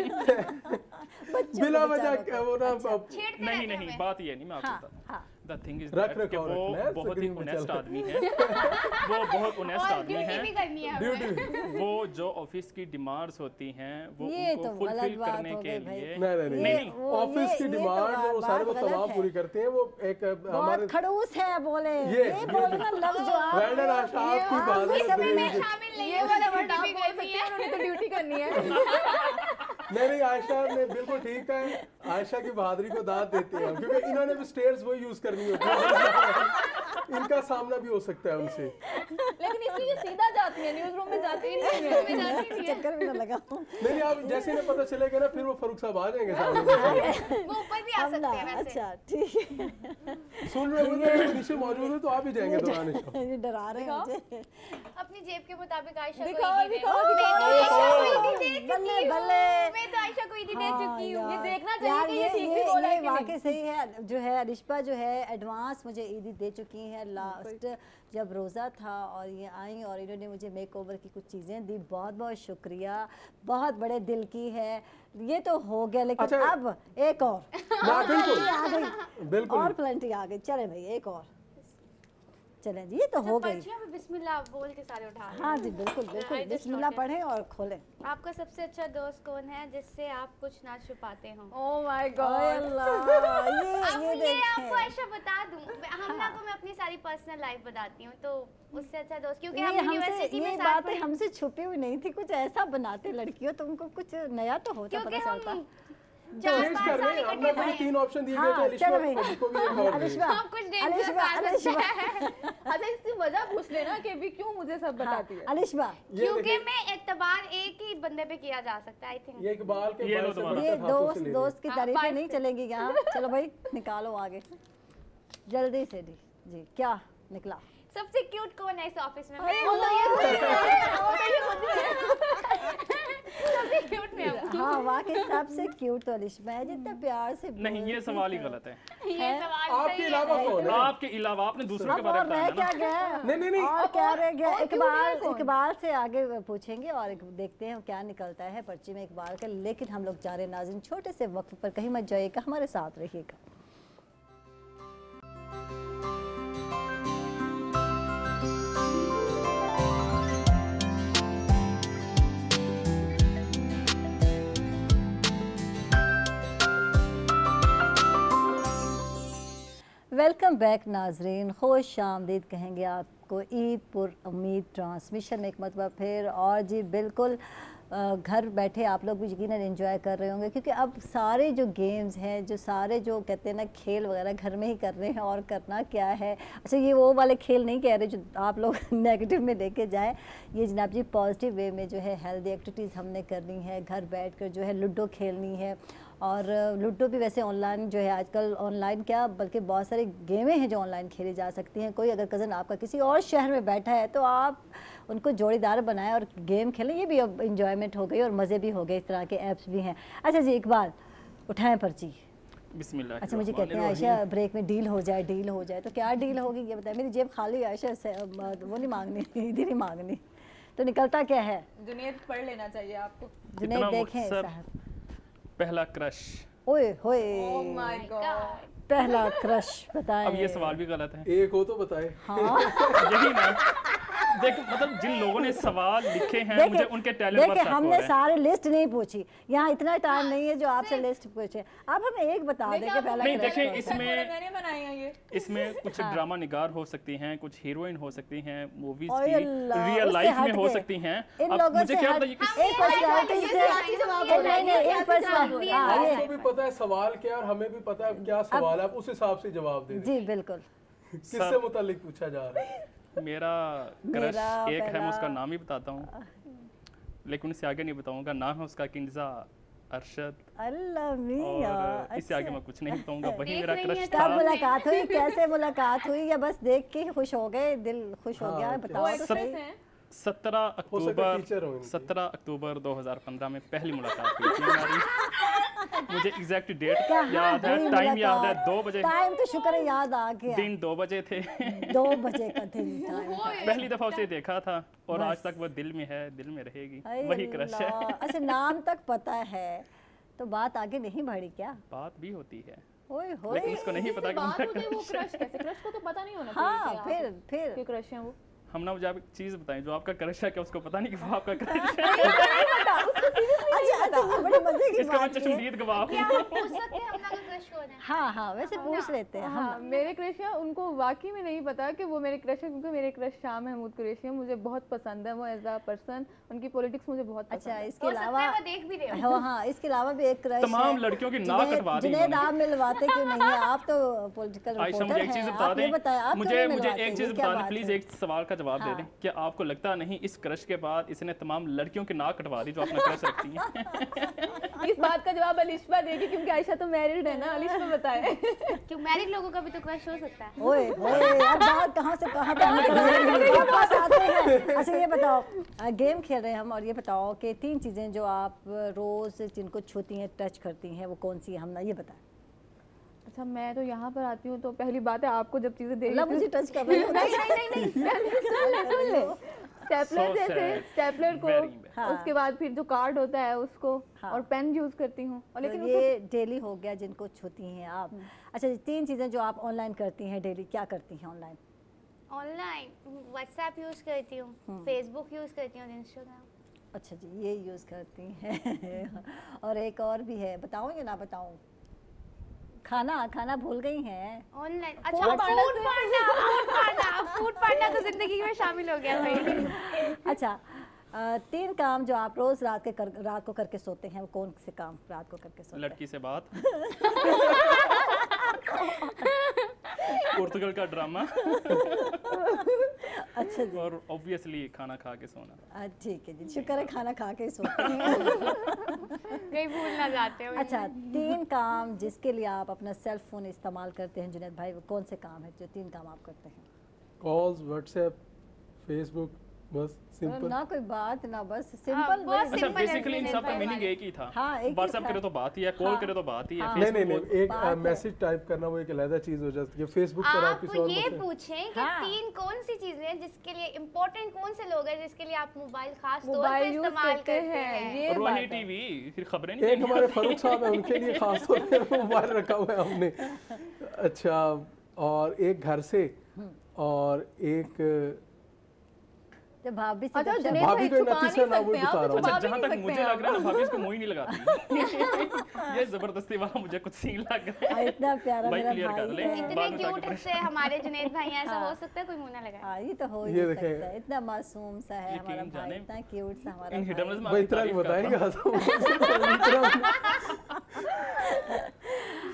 बच्चों बिला को वजह बेचारों क्या को। वो ना अच्छा। अब- छेड़ते नहीं रहते नहीं, हमें। बात ये नहीं, मैं आपको हाँ, बताता हाँ। द थिंग इज रख कि रखाव वो रखना है, बहुत ही स्क्रीन पे ऑनेस्ट चल। आदमी है। वो बहुत ऑनेस्ट और आदमी ड्यूटी भी है। करनी है हमें। ड्यूटी वो जो ऑफिस की डिमांड्स होती हैं वो ये उनको तो फुलफिल गलत बात करने हो के गई भाई। लिए नहीं नहीं नहीं, नहीं, नहीं। वो ऑफिस ये- की ये तो डिमांड बात- वो सारे वो बात गलत तमाम है। पूरी करते हैं। वो एक अ, हमारे बहुत खड़ूस है बोले, ये- ये ये- बोलना लफ्ज जो आप वेंडर आशा आपकी आप बात भी है, समय तो मैं ये- शामिल नहीं ये हूँ, वाला ड्यूटी वर्ड आप भी बोल करनी सकते है। हैं, उन्होंने तो ड्यूटी करनी है। नहीं नहीं, आयशा ने बिल्कुल ठीक है। आयशा की बहादुरी को दाद देते हैं क्योंकि इन्होंने भी स्टेयर्स वो यूज करनी होती है। इनका सामना भी हो सकता है उनसे। लेकिन इसलिए ये सीधा जाती है, न्यूज रूम में जाती ही नहीं है। में जाती नहीं है। चक्कर में न लगाऊं। नहीं नहीं, आप जैसे इन्हें पता चलेगा ना, फिर वो फारूक साहब आ जाएंगे सामने। वो ऊपर भी आ हम सकते ना, हैं वैसे। अच्छा ठीक है। सुन रहे हो नीचे मौजूद है तो आप ही जाएंगे दौरान शो। ये डरा रहे हैं मुझे। अपनी जेब के मुताबिक आयशा को दिखाओ, ईदी दे। दिखाओ, मैं दिखाओ, तो आयशा को दिखाओ। ईदी दे बल्ले, चुकी हूँ। बल्ले। मैं तो आयशा को ईदी दे हाँ चुकी हूँ। यार। ये देखना चाहिए यार कि ये ये ठीक ये भी बोला है ये कि वाकई नहीं। सही है। जो है अलिशबा जो है एडवांस मुझे ईदी दे चुकी हैं। लास्ट जब रोज़ा था और ये आई और इन्होंने मुझे मेक ओवर की कुछ चीज़ें दी, बहुत बहुत शुक्रिया, बहुत बड़े दिल की है। ये तो हो गया, लेकिन अच्छा। अब एक और ना बिल्कुल आ गई, बिल्कुल। और प्लेंटी आ गई। चले भाई एक और चलें जी, ये तो हो गई। पर्चियाँ भी बिस्मिल्लाह बोल के सारे उठा रहे हैं। हाँ जी बिल्कुल बिल्कुल, I just बिस्मिल्लाह noticed. पढ़ें और खोलें। आपका सबसे अच्छा दोस्त कौन है जिससे आप कुछ ना छुपाते हो? ओह माय ओए गॉड। अल्लाह, ये अब ये ये आपको देखें। ऐसा बता दूं, हमला को मैं अपनी सारी पर्सनल लाइफ बताती हूँ, तो उससे अच्छा दोस्त, क्योंकि ये हम हमसे यूनिवर्सिटी में ये साथ बातें पढ़े, हमसे छुपी हुई नहीं थी, कुछ ऐसा बनाते लड़कियों, तुमको कुछ नया तो होता क्योंकि पता हम चलता। चार चेंज पाँच कर साल रहे हैं, हमने इकट्ठे को भी पढ़े। तीन ऑप्शन दिए गए थे, हाँ अलिशा चलो भाई, को भी एक और अलिशा हम कुछ dangerous अलिशा आ सकते अलिशा अच्छा इसकी वजह पूछ लेना कि अभी क्यों मुझे सब बताती है। अलिशा ये क्योंकि देखिए, मैं एतबार एक ही बंदे पे किया जा सकता है, आई थिंक। ये इकबाल के ये बाल लो से तुम्हारा। ये बरकत हाथों से दोस्त ले रही। दोस्त की हाँ, तारीफें बाईस नहीं से। चलेंगी यहाँ। चलो भाई निकालो आगे जल्दी से जी। जी क्या निकला? सबसे क्यूट कौन है इस ऑफिस में? अरे मैं हूँ, सबसे क्यूट मैं हूँ। हाँ वाकई सबसे क्यूट तो अलिशा है, जितना प्यार से नहीं, ये बोलती सवाल ही है। गलत है। ये सवाल आपके सही अलावा है। कौन है? आपके अलावा आपने दूसरों के अब बारे और में रह बताया क्या ना। गया? नहीं नहीं नहीं, और क्या रह गया? और क्यों इकबाल है कौन? इकबाल से आगे पूछेंगे और एक देखते हैं क्या निकलता है पर्ची में इकबाल का। लेकिन हम लोग जा रहे हैं नाज़रीन छोटे से वक्त पर, कहीं मत जाइएगा, हमारे साथ रहिएगा। वेलकम बैक नाजरीन, खुश आमदीद कहेंगे आपको ईद पुर उम्मीद ट्रांसमिशन में एक मरतबा फिर। और जी बिल्कुल अ, घर बैठे आप लोग भी यकीनन एंजॉय कर रहे होंगे, क्योंकि अब सारे जो गेम्स हैं, जो सारे जो कहते हैं ना खेल वगैरह घर में ही कर रहे हैं। और करना क्या है, अच्छा ये वो वाले खेल नहीं कह रहे जो आप लोग नेगेटिव में लेके जाएं। ये जनाब जी पॉजिटिव वे में जो है हेल्दी एक्टिविटीज़ हमने करनी है, घर बैठ कर जो है लूडो खेलनी है। और लूडो भी वैसे ऑनलाइन जो है आजकल, ऑनलाइन क्या बल्कि बहुत सारी गेमें हैं जो ऑनलाइन खेली जा सकती हैं। कोई अगर कज़न आपका किसी और शहर में बैठा है तो आप उनको जोड़ीदार बनाएं और गेम खेलें। ये भी अब इंजॉयमेंट हो गई और मज़े भी हो गए, इस तरह के ऐप्स भी हैं। अच्छा जी इकबाल उठाएं पर्ची। बिस्मिल्लाह। अच्छा मुझे कहते हैं आयशा ब्रेक में डील हो जाए, डील हो जाए तो क्या डील होगी ये बताएं। मेरी जेब खाली है आयशा से, वो नहीं मांगनी, इधर ही मांगनी। तो निकलता क्या है? जुनैद पढ़ लेना चाहिए आपको। जुनैद इतना देखें मुख्तसर साहब। पहला क्रश। ओए होए, ओह माय गॉड। पहला क्रश बताएं। अब ये सवाल भी गलत है। एक हो तो बताए। हाँ यही ना, देख मतलब जिन लोगों ने सवाल लिखे हैं देखिए- मुझे उनके टैलेंट पर देखिए शक हो हमने रहा है। सारे लिस्ट नहीं पूछी, यहाँ इतना टाइम नहीं है जो आपसे लिस्ट पूछे। अब हम एक बता दें कि पहला नहीं, क्रश देखिए, कौन सा है। इसमें- मैंने बनाई है ये। इसमें कुछ ड्रामा निगार हो सकती हैं, कुछ हीरोइन हो सकती हैं, मूवीज ओए की अल्लाह, रियल उससे लाइफ में हट हो के। सकती हैं। इन अब लोगों मुझे से क्या हट- पता ये किस- एक पर्सनालिटी ये से सियासी जवाब एक नहीं नहीं एक सियासी पर्सनालिटी जवाब ये हाँ, ये- आपको भी पता है सवाल क्या है और हमें भी पता है क्या सवाल है, आप उस हिसाब से जवाब दे दें। जी बिल्कुल। किससे मुतालिक पूछा जा रहा है? मेरा क्रश मेरा एक है, मैं उसका पहला- नाम ही बताता हूँ, लेकिन उससे आगे नहीं बताऊंगा। नाम है उसका किंजा अरशद, अल्लाह मियां। और इससे आगे अच्छा। मैं कुछ नहीं बताऊंगा। वही देख मेरा रही क्रश हैं था। कब मुलाकात हुई, कैसे मुलाकात हुई, या बस देख के ही खुश हो गए, दिल खुश हो हाँ, गया? क्या- बताओ तो सब- सही। सत्रह हो सकता है अक्टूबर टीचर हो इनकी। सत्रह अक्टूबर दो हज़ार पंद्रह में पहली मुलाकात हुई थी हमारी। मुझे एग्जैक्ट डेट कहाँ याद है, हुई टाइम याद है, मुलाकात? दो बजे, टाइम तो शुक्र है याद आ गया, दिन दो बजे थे। दो बजे का दिन टाइम था। पहली दफा उसे देखा था और बस। आज तक वो दिल में है, दिल में रहेगी। अरे वही क्रश है। अल्लाह। अच्छा नाम तक पता है तो बात आगे नहीं बढ़ी क्या? बात भी होती है, ओए होए। लेकिन उसको नहीं पता कि बात उनका होती है वो क्रश है। क्रश कैसे? क्रश को तो पता नहीं होना हाँ चाहिए कि फिर आप- फिर कि क्रश है वो। हम ना मुझे आप एक चीज बताएं, जो आपका क्रश है क्या उसको पता नहीं कि वो आपका क्रश है? अच्छा अच्छा ये बड़े मजे की इसका मैं बात है। चश्मदीद गवाह क्या हूँ। आप पूछ सकते हैं हमला का क्रश कौन है? हाँ हाँ वैसे पूछ लेते हैं हाँ हम। मेरे क्रश है, उनको वाकई में नहीं पता कि वो मेरे क्रश है, क्योंकि मेरे क्रश शाह महमूद कुरैशी है। मुझे बहुत पसंद है वो एज अ पर्सन, उनकी पॉलिटिक्स मुझे बहुत पसंद अच्छा है। इसके हो सकता अलावा है वो देख भी रहे हो। हाँ हाँ इसके अलावा भी एक क्रश तमाम है। लड़कियों की नाक जुनैद- कटवा दी जुनैद इन्होंने। आप मिलवाते क्यों नहीं है? आप तो पॉलिटिकल आयशा रिपोर्टर मुझे एक चीज हैं, बता आप ये दें, बताएं, आप क्यों मुझे नहीं मुझे मिलवाते? एक चीज ये क्या बता दें बात प्लीज, है? एक सवाल का जवाब दे हाँ। दें। क्या आपको लगता नहीं इस क्रश के बाद इसने तमाम लड़कियों की नाक कटवा दी जो अपना क्रश रखती हैं? इस बात का जवाब अलिशा देगी, क्योंकि आयशा तो मैरिड है ना। अलिशा बताए। क्यों मैरिड लोगों का भी तो क्रश हो सकता है। ओए ओए अब बात कहाँ से कहाँ तक निकल रही है? वापस आते हैं। अच्छा ये बताओ, अ, गेम खेल रहे हैं हम, और ये बताओ कि तीन चीज़ें जो आप रोज़ जिनको छूती हैं, टच करती हैं, वो कौन सी है? हम ना ये बताएं। अच्छा मैं तो यहाँ पर आती हूँ तो पहली बात है आपको जब चीजें देख अल्लाह मुझे टच कर रही हो। नहीं नहीं नहीं नहीं स्टेपलर So जैसे sad. स्टेपलर को Very bad. हाँ। उसके बाद फिर जो कार्ड होता है उसको हाँ। और पेन यूज करती हूँ, और लेकिन तो उसको ये डेली हो गया जिनको छूती हैं आप। अच्छा जी, तीन चीज़ें जो आप ऑनलाइन करती हैं डेली, क्या करती हैं ऑनलाइन? ऑनलाइन व्हाट्सएप यूज़ करती हूँ, फेसबुक यूज़ करती हूँ, इंस्टाग्राम। अच्छा जी, ये यूज़ करती हैं। और एक और भी है, बताऊँ या ना बताऊँ? खाना खाना भूल गई हैं ऑनलाइन। अच्छा, Foodpanda, Foodpanda, Foodpanda तो जिंदगी में शामिल हो गया भाई। अच्छा, अ, तीन काम जो आप रोज रात के कर, रात को करके सोते हैं, वो कौन से काम रात को करके सोते हैं? लड़की से बात, पोर्तुगल का ड्रामा, अच्छा जी, और ऑब्वियसली खाना खा के सोना। अ, ठीक है जी, शुक्र है खाना खा के ही सोते हैं। कहीं भूल ना जाते हो। अच्छा, तीन काम जिसके लिए आप अपना सेल फोन इस्तेमाल करते हैं जुनैद भाई, वो कौन से काम है जो तीन काम आप करते हैं? कॉल्स, व्हाट्सएप, फेसबुक, बस सिंपल। ना कोई बात ना, बस हाँ, सिंपल। बहुत अच्छा, सिंपल है बेसिकली इन जुनैद सब का भाई मीनिंग हमारे। एक ही था। हाँ, एक ही व्हाट्सएप था। करे तो बात ही है, कॉल हाँ। करे तो बात ही है, हाँ। नहीं नहीं फेसबुक नहीं, एक बात है। मैसेज टाइप करना वो एक अलग चीज हो जाती है। फेसबुक पर आप आप किसी और ये मैसेज, पूछें कि हाँ। तीन कौन सी चीजें हैं जिसके लिए इम्पोर्टेंट, कौन से लोग हैं जिसके लिए आप मोबाइल खास तौर पे मोबाइल यूज इस्तेमाल करते हैं, ये रोहिणी बात है। टीवी, फिर खबरें नहीं एक हमारे फारूक साहब हैं, उनके लिए खास तौर पे मोबाइल रखा हुआ है हमने। अच्छा, और एक घर से, और एक जब भाभी से अच्छा, जब- जुनैद भाभी भाई को छुपा नतीजा नहीं ना वो सकते, आप बता तो रहा हूँ। छुपा अच्छा, भी जहाँ नहीं तक सकते मुझे आप। लग रहा है ना, भाभी इसको मुंह ही नहीं लगाती। ये जबरदस्ती वाला मुझे कुछ सीन लग रहा हाँ, है। इतना प्यारा भाई मेरा क्लियर कर भाई ले। है। इतने बाद में क्यूट ताकि से हमारे जुनैद भाई हैं, ऐसा हाँ। हो सकता है कोई मुंह ना लगाए। हाँ, ये तो हो ही ये नहीं देखें। सकता, इतना मासूम सा है यकीन हमारा भाई, जाने, इतना क्यूट सा हमारा इन हिडन भाई। में भाई आपकी इतना तारीफ कर रहा बताएगा अच्छा,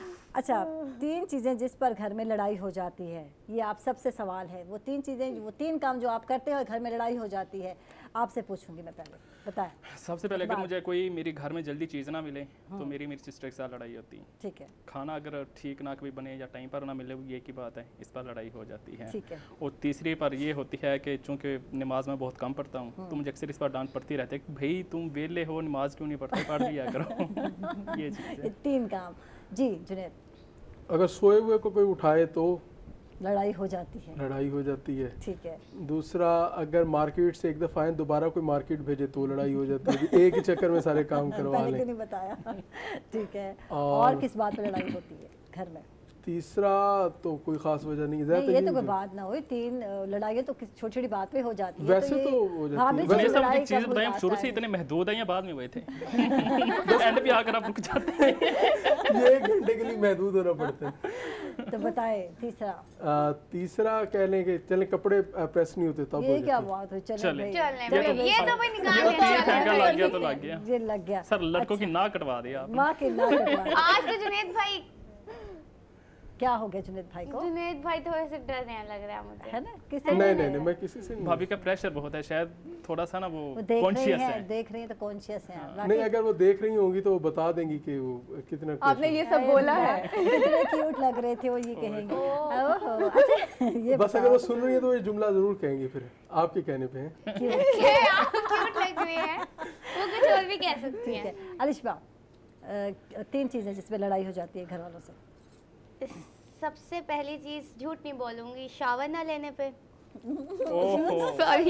तीन चीज़ें जिस पर घर में लड़ाई हो जाती है, ये आप सबसे सवाल है। वो तीन चीज़ें, वो तीन काम जो आप करते हैं और घर में लड़ाई हो जाती है, आपसे पूछूंगी मैं पहले, बताएं। हूँ। सबसे पहले अगर बात। मुझे कोई मेरी घर में जल्दी चीज़ ना मिले तो मेरी मेरी सिस्टर के साथ लड़ाई होती है। ठीक है, खाना अगर ठीक ना कभी बने या टाइम पर ना मिले, वो ये की बात है, इस पर लड़ाई हो जाती है। ठीक है। और तीसरी पर ये होती है कि चूंकि नमाज में बहुत कम पढ़ता हूँ, तो मुझे अक्सर इस पर डांट पड़ती रहती है कि भाई तुम वेले हो, नमाज क्यों नहीं पढ़ते, पढ़ लिया करो। ये चीज़ ये है। तीन काम। जी जुनैद, अगर सोए हुए को कोई उठाए तो लड़ाई हो जाती है, लड़ाई हो जाती है। ठीक है। दूसरा, अगर मार्केट से एक दफ़ा आए दोबारा कोई मार्केट भेजे तो लड़ाई हो जाती है। एक ही चक्कर में सारे काम करवा पहले लें। क्यों नहीं बताया? ठीक है। और- और किस बात पे लड़ाई होती है घर में? तीसरा तो कोई खास वजह नहीं, नहीं, ज़्यादा ये ही तो कोई होती है। बात ना हुई, तीन अ, लड़ाइयाँ तो किस छोटी छोटी बात पे हो जाती है। वैसे ये तो हो जाती भाभी है। से वैसे ये सब लड़ाई मुझे चीज़ कब हो बताएं, जाता शुरू से है? इतने महदूद हैं या बाद में हुए थे? एंड पे आकर आप रुक जाते हैं। ये एक घंटे के लिए महदूद होना पड़ता है। तो बताए तीसरा। आ, तीसरा कह लें कि चले कपड़े आ, प्रेस नहीं होते तब हो ये क्या जाती है। बात हुई? चले चले। भाई, चलने चले भाई, भाई, ये तो भाई निकाल ये लेना तीन चाहिए। फेंका लग गया तो लग गया। ये लग गया। सर लड़कों की ना कटवा दिया आपने। माँ के ना कटवा। आज तो जुनैद भाई क्या हो गया जुनैद भाई को? जुनैद भाई थोड़े से डरने लग रहा है मुझे। है ना, किससे नहीं डर नहीं है? नहीं, मैं किसी से नहीं। भाभी का प्रेशर बहुत है, शायद थोड़ा सा ना वो वो देख रही कॉन्शियस है, है। देख रही है तो कॉन्शियस है। नहीं, बाकी- अगर वो देख रही होंगी तो वो बता देंगी कि वो कितना आपने ये सब अरे बोला वाह, है। कितने क्यूट लग रहे थे वो, ये कहेंगे। ओहो, अच्छा ये बस अगर वो बताओ, सुन रही है तो ये जुमला जरूर कहेंगे फिर आपके कहने पे है। ये आप क्यूट लग रही है, वो कुछ और भी कह सकती ठीक है। है। अलिशबा, अ, तीन चीज़ें जिसमें लड़ाई हो जाती है घर वालों से। सबसे पहली चीज, झूठ नहीं बोलूंगी, शावर ना लेने पे। ओहो, सॉरी,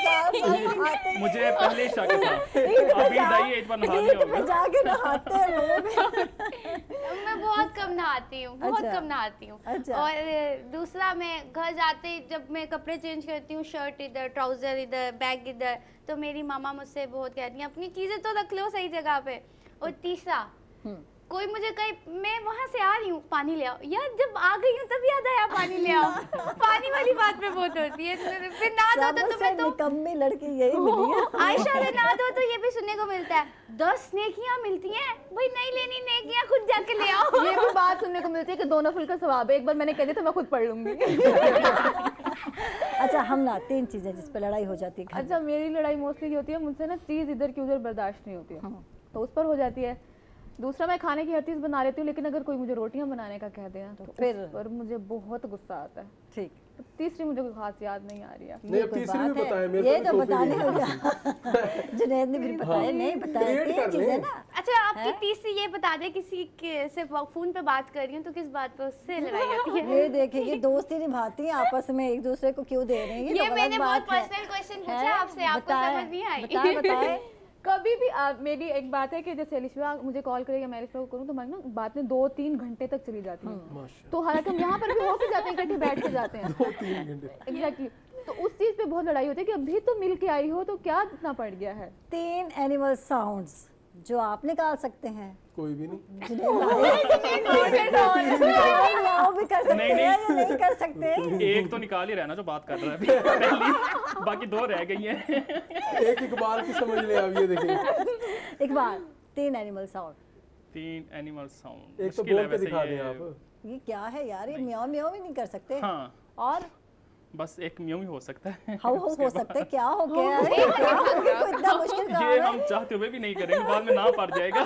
मुझे पहले ही शक था। अभी दाई एक बार नहा लिया होगा। जाके नहाते हैं लोग। मैं बहुत कम नहाती हूँ, बहुत अच्छा। कम नहाती हूँ। अच्छा। और अ, दूसरा, मैं घर जाते ही जब मैं कपड़े चेंज करती हूँ, शर्ट इधर, ट्राउजर इधर, बैग इधर, तो मेरी मामा मुझसे बहुत कहती हैं अपनी चीजें तो रख लो सही जगह पे। और तीसरा, कोई मुझे कहीं, मैं वहाँ से आ रही हूँ, पानी ले आओ, यार जब आ गई हूँ तब याद आया पानी ले आओ। पानी वाली बात पे बहुत होती है। फिर ना दो तो सबसे तुम्हें तो निकम्मी लड़की यही मिली है। आयशा अगर ना दो तो ये भी सुनने को मिलता है, दस नेकियां मिलती हैं, भाई नहीं लेनी नेकियां, खुद जाके ले आओ। ये भी बात सुनने को मिलती है कि दोनों फुल का सवाब है। एक बार मैंने कह दिया तो मैं खुद पढ़ लूंगी। अच्छा, हम ना तीन चीज़ें जिस पे लड़ाई हो जाती है घर में। अच्छा, मेरी लड़ाई मोस्टली होती है, मुझसे ना चीज़ इधर की उधर बर्दाश्त नहीं होती है, तो उस पर हो जाती है। दूसरा, मैं खाने की हर चीज़ बना लेती हूँ, लेकिन अगर कोई मुझे रोटियां बनाने का कह देना तो फिर? उस पर मुझे बहुत गुस्सा आता है। ठीक, तो तीसरी मुझे कोई खास याद नहीं आ रही है। नहीं, अब कोई तीसरी बात भी है। बताएं, मेरे ये को तो भी बताने कॉपी हो गया। जुनैद ने फिर बताया, नहीं बताया, Create तीन कर चीज़ें लें। ना। अच्छा, आपकी तीसरी ये बता दे, किसी के से फोन पे बात कर रही हूँ तो किस बात पे उससे लड़ाई होती है? ये देखिए, दोस्ती निभाती हैं आपस में, एक दूसरे को क्यों दे रही हैं, ये तो मैंने गलत बहुत बात है। पर्सनल क्वेश्चन है? पूछा आपसे, आपको बताएं, समझ नहीं आई। बताएं बताएं। कभी भी आप, मेरी एक बात है कि जैसे अलिशा मुझे कॉल करेगा, मैं अलिशा को करूँ तो हमारी ना बातें दो तीन घंटे तक चली जाती हैं। तो हालांकि हम यहाँ पर भी होके जाते हैं, इकट्ठे बैठ के जाते हैं दो तीन घंटे एग्जैक्टली। तो उस चीज़ पे बहुत लड़ाई होती है कि अभी तो मिल के आई हो तो क्या इतना पड़ गया है। तीन एनिमल साउंड्स जो आप निकाल सकते हैं। कोई भी नहीं। वो भी कर सकते नहीं, हैं या नहीं कर सकते। एक तो निकाल ही रहा है ना जो बात कर रहा है अभी पहली, बाकी दो रह गई हैं। एक इकबाल की समझ ले, अब ये देखिए इकबाल, तीन एनिमल साउंड। तीन एनिमल साउंड एक तो बोल के दिखा दें आप। ये क्या है यार, ये म्याओ म्याओ भी नहीं कर सकते। हाँ, और बस एक म्यू ही हो सकता है। हाउ हो हो सकते, क्या हो गया है, क्या हो गया, कोई इतना मुश्किल काम ये है। हम चाहते हुए भी नहीं करेंगे, बाद में ना पड़ जाएगा।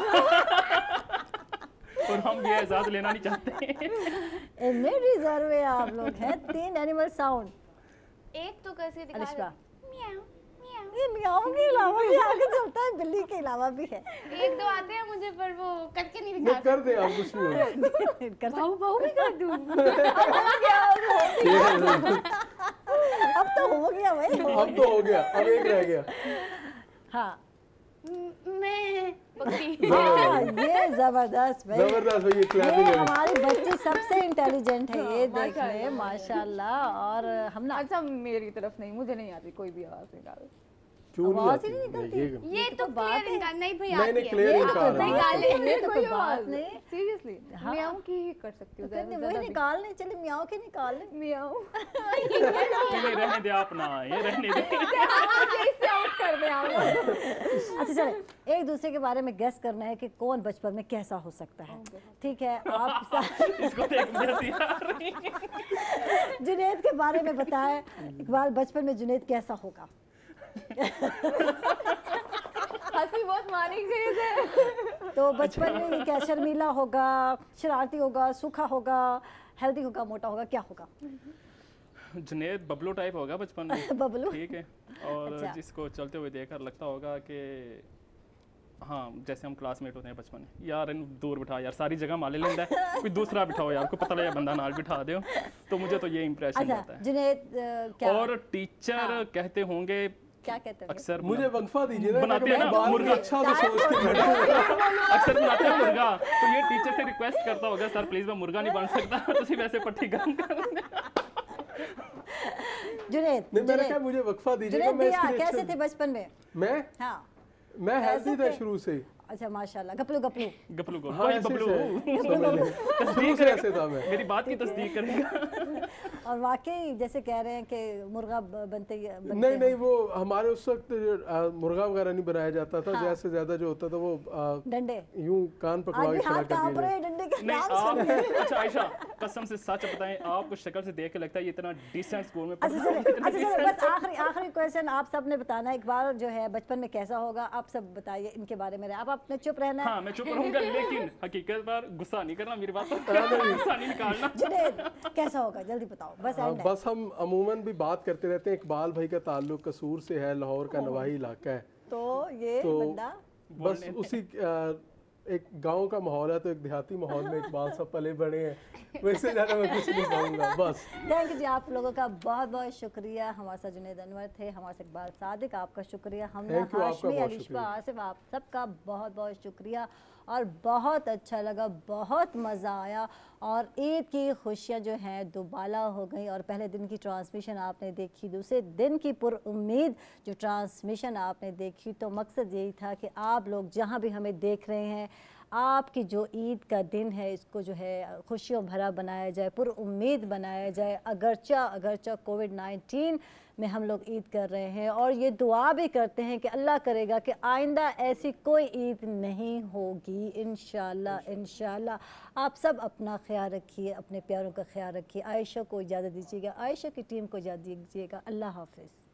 और हम ये एहसास लेना नहीं चाहते। इतने रिजर्व है आप लोग हैं। तीन एनिमल साउंड। एक तो कैसे दिखा अलिशा। म्याऊ म्याऊ। ये म्याओ के अलावा भी आगे चलता है, बिल्ली के अलावा भी है। एक दो आते हैं मुझे पर वो करके नहीं नहीं दिखा कर दे आप, कुछ नहीं होगा। कर सकते। भाऊ भाऊ भी कर दूं। अब तो हो गया भाई। अब तो हो गया, अब एक रह गया। हाँ म- मैं बकरी। हाँ, ये जबरदस्त भाई। जबरदस्त भाई, ये ये क्लैपिंग है। हमारी बच्ची सबसे इंटेलिजेंट है, ये हाँ, देख ले माशाल्लाह। माशाल्लाह। और हम ना अच्छा मेरी तरफ नहीं, मुझे नहीं आती कोई भी आवाज़ निकाल। क्यों नहीं आवाज आती? ही नहीं निकलती। ये- ये तो बात क्लियर है। इनका नहीं भाई नहीं, आती नहीं, है। clear ये इनका तो आ रहा है। निकाले। ये तो कोई बात आवाज़ नहीं। सीरियसली हाँ। म्याऊं की ही कर सकती हूँ करने ज़्यादा- वही ज़्यादा भी। निकालने चले, म्याओ के निकाल ले। म्याऊं। ये रहने दे आप ना, ये रहने दे। इससे आउट कर दे आप। अच्छा चले, एक दूसरे के बारे में गेस करना है कि कौन बचपन में कैसा हो सकता है। ठीक है, आप इसको देख मुझे हंसी आ रही है। जुनैद के बारे में बताएं। इकबाल, बचपन में जुनैद कैसा होगा? हंसी बहुत मानी चीज है। तो बचपन में ये क्या शर्मीला होगा, शरारती होगा, सूखा होगा, हेल्दी होगा, मोटा होगा, क्या होगा? जुनैद बबलू टाइप होगा बचपन में। बबलू। ठीक है, और अच्छा। जिसको चलते हुए देखकर लगता होगा कि हाँ जैसे हम क्लासमेट होते हैं बचपन में, यार इन दूर बिठा यार, सारी जगह माले लेंदा है, कोई दूसरा बिठाओ यार, कोई पता लगे बंदा नाल बिठा दो। तो मुझे तो ये इम्प्रेशन अच्छा रहता है। जुनैद अ, क्या और टीचर हाँ। कहते होंगे क्या कहते हैं? अक्सर मुझे वक्फा दीजिए ना, बनाते मैं हैं ना, बात में मुर्गा। अच्छा से सोच के बैठा। अक्सर बनाते हैं मुर्गा, तो ये टीचर से रिक्वेस्ट करता होगा, सर प्लीज मैं मुर्गा नहीं बन सकता, तो सिर्फ ऐसे पट्टी गर्म कर। जुनैद, नहीं, मैंने कहा जुनैद, मुझे वक्फा दीजिएगा, जुनैद मैं भैया इसके कैसे लिए थे बचपन में? मैं हाँ मैं ऐसे हेल्दी था थे? शुरू से। अच्छा माशाल्लाह, गपलू गपलू। गपलू को हाँ, वही ऐसे बबलू से- समझ लें। शुरू से ऐसे था मैं। मेरी बात की तस्दीक करेगा। और वाकई जैसे कह रहे हैं कि मुर्गा ब- बनते बनते नहीं नहीं, हैं। वो हमारे उस वक्त आ, मुर्गा वगैरह नहीं बनाया जाता था। हाँ। ज्यादा से ज्यादा जो होता था वो आ, डंडे। यूं कान पकड़ा आज के भी खड़ा हाथ कर कांप दिया रहे जाए। हैं डंडे के नहीं नाम आप, सुन। अच्छा आयशा कसम से सच बताएं, आपको शक्ल से देख के लगता है ये इतना डिसेंट स्कूल में अच्छा पढ़ा चलो, अच्छा चलो, बस आखिरी आखिरी क्वेश्चन आप सब ने बताना है। इकबाल जो है बचपन में कैसा होगा, आप सब बताइए इनके बारे में। आप आपने चुप रहना है। हाँ मैं चुप रहूंगा, लेकिन हकीकत पर गुस्सा नहीं करना, मेरी बात पर गुस्सा नहीं निकालना। जुनैद कैसा होगा जल्दी बताओ, बस हाँ, एंड है। बस हम अमूमन भी बात करते रहते हैं। इकबाल भाई का ताल्लुक कसूर से है, लाहौर का नवाही इलाका है। तो ये तो बंदा बस उसी आ, एक गांव का माहौल है, तो एक देहाती माहौल में इकबाल सब पले बड़े हैं। वैसे ज़्यादा मैं कुछ नहीं कहूँगा बस। थैंक यू जी, आप लोगों का बहुत बहुत शुक्रिया। हमारे साथ जुनैद अनवर थे, हमारे साथ इकबाल सादिक, आपका शुक्रिया। हमने Thank you, आपका हाशमी, बहुत अलिशा, शुक्रिया। आसिफ, आप सबका बहुत बहुत शुक्रिया। और बहुत अच्छा लगा, बहुत मज़ा आया। और ईद की खुशियाँ जो हैं दुबाला हो गई। और पहले दिन की ट्रांसमिशन आपने देखी, दूसरे दिन की पुरुम्मीद जो ट्रांसमिशन आपने देखी, तो मकसद यही था कि आप लोग जहाँ भी हमें देख रहे हैं, आपकी जो ईद का दिन है इसको जो है खुशियों भरा बनाया जाए, पुरुम्मीद बनाया जाए। अगरचा अगरचा कोविड नाइन्टीन में हम लोग ईद कर रहे हैं, और ये दुआ भी करते हैं कि अल्लाह करेगा कि आइंदा ऐसी कोई ईद नहीं होगी इंशाल्लाह इंशाल्लाह। आप सब अपना ख्याल रखिए, अपने प्यारों का ख्याल रखिए। आयशा को इजाज़त दीजिएगा, आयशा की टीम को इजाज़त दीजिएगा। अल्लाह हाफिज़।